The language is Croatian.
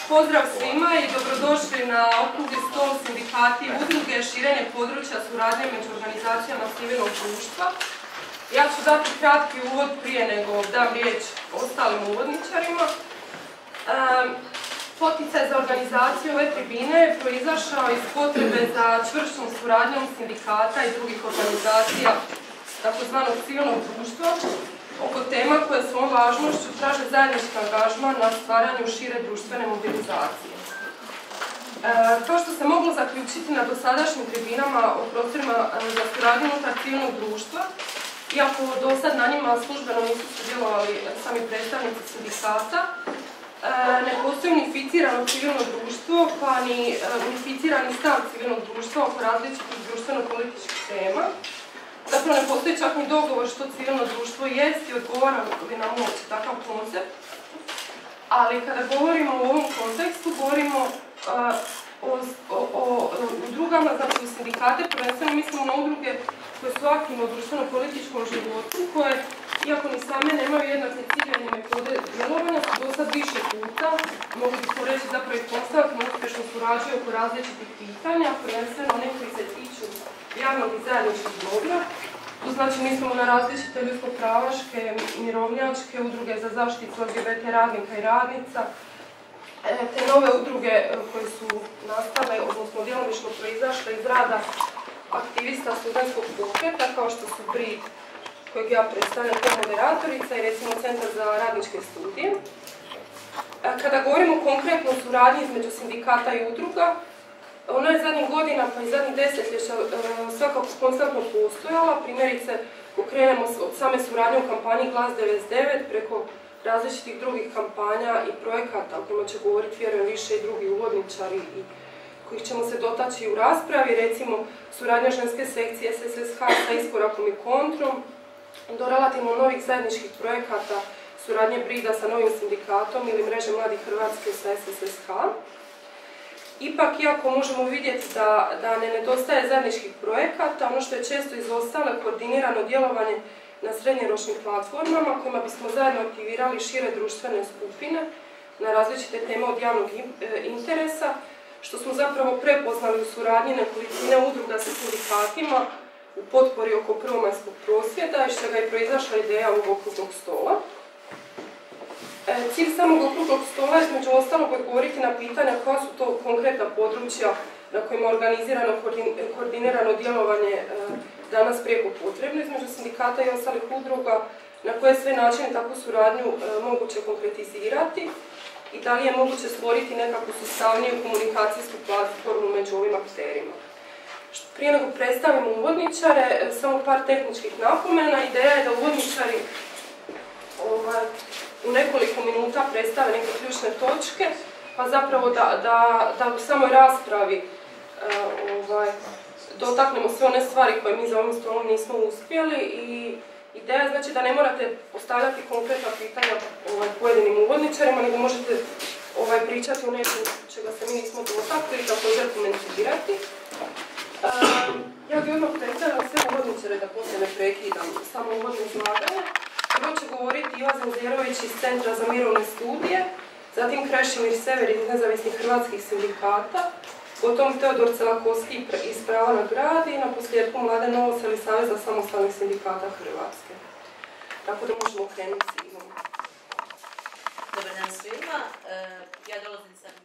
Pozdrav svima i dobrodošli na okrugli stol sindikati i udruge širenje područja suradnje među organizacijama civilnog društva. Ja ću dati kratki uvod prije nego dam riječ ostalim uvodničarima. Poticaj za organizaciju ove tribine je proizašao iz potrebe za čvršćom suradnjom sindikata i drugih organizacija takozvanog civilnog društva oko tema koje svojom važnošću traže zajednički angažman na stvaranju šire društvene mobilizacije. Kao što se moglo zaključiti na dosadašnjim tribinama o prostorima za suradnju unutar civilnog društva, iako do sad na njima službeno nisu sudjelovali sami predstavnici sindikata, ne postoji unificirano civilno društvo, pa ni unificirani stav civilnog društva oko različitih društveno-političkih tema. Zapravo ne postoji čak ni dogovor što civilno društvo jest i odgovara li nam uopće takav koncept. Ali kada govorimo o ovom kontekstu, govorimo o udrugama, znači o sindikate, prvenstveno mislimo na udruge koje su aktivne u društveno-političkom životu, koje, iako ni same nemaju jednake ciljene metode djelovanja, su do sad više puta, mogu bismo reći zapravo i konstantno uspješno surađuju oko različitih pitanja, prvenstveno one koji se tiču javnog i zajedničkih dobra. Tu znači mislimo na različite ljudsko-pravaške, mirovnjačke udruge za zaštitu LGBT radnika i radnica, te nove udruge koje su nastale, odnosno djelomično proizašle iz rada aktivista studentskog pokreta, kao što su BRID, kojeg ja predstavljam kao moderatorica, i recimo Centar za radničke studije. Kada govorimo konkretno o suradnji između sindikata i udruga, ona je zadnjih godina pa i zadnjih desetljeća svakako konstantno postojala. Primjerice, krenemo od same suradnje u kampanji Glas 99 preko različitih drugih kampanja i projekata o kojima će govoriti, vjerujem, više i drugi uvodničari i kojih ćemo se dotaći u raspravi, recimo suradnja ženske sekcije SSSH sa Iskorakom i Kontrom, do relativno novih zajedničkih projekata, suradnje BRID-a sa novim sindikatom ili mreže Mladih Hrvatske sa SSSH. Ipak, iako možemo vidjeti da ne nedostaje zajedničkih projekata, ono što je često izostalo je koordinirano djelovanje na srednjoročnim platformama kojima bismo zajedno aktivirali šire društvene skupine na različite teme od javnog interesa, što smo zapravo prepoznali u suradnji nekolicine udruga sa sindikatima u potpori oko prvomajskog prosvjeda, iz čega je proizašla ideja ovog okruglog stola. Cilj samog okruglog stola je između ostalog odgovoriti na pitanja koja su to konkretna područja na kojima je organizirano koordinirano djelovanje danas prijeko potrebno između sindikata i ostalih udruga, na koje sve načine takvu suradnju moguće konkretizirati i da li je moguće stvoriti nekakvu sustavniju komunikacijsku platformu među ovim akterima. Prije nego predstavimo uvodničare, samo par tehničkih napomena. Ideja je da uvodničari u nekoliko minuta predstave neke ključne točke, pa zapravo da u samoj raspravi dotaknemo sve one stvari koje mi za ovim stolom nismo uspjeli. I ideja je znači da ne morate postavljati konkretna pitanja pojedinim uvodničarima, nego možete pričati o nečem čega se mi nismo dotakli i također komentirati. Ja bih odmah predstavila sve uvodničare da poslije ne prekidam samo uvodno izlaganje. Prvo će govoriti Ivan Zenzerović iz Centra za mirovne studije, zatim Krešimir Sever iz Nezavisnih hrvatskih sindikata, potom Teodor Celakovski iz Prava na grad i na posljedku Mladen Novosel iz Saveza samostalnih sindikata Hrvatske. Tako da možemo krenuti s Ivom. Dobar dan svima. Ja dolazim sa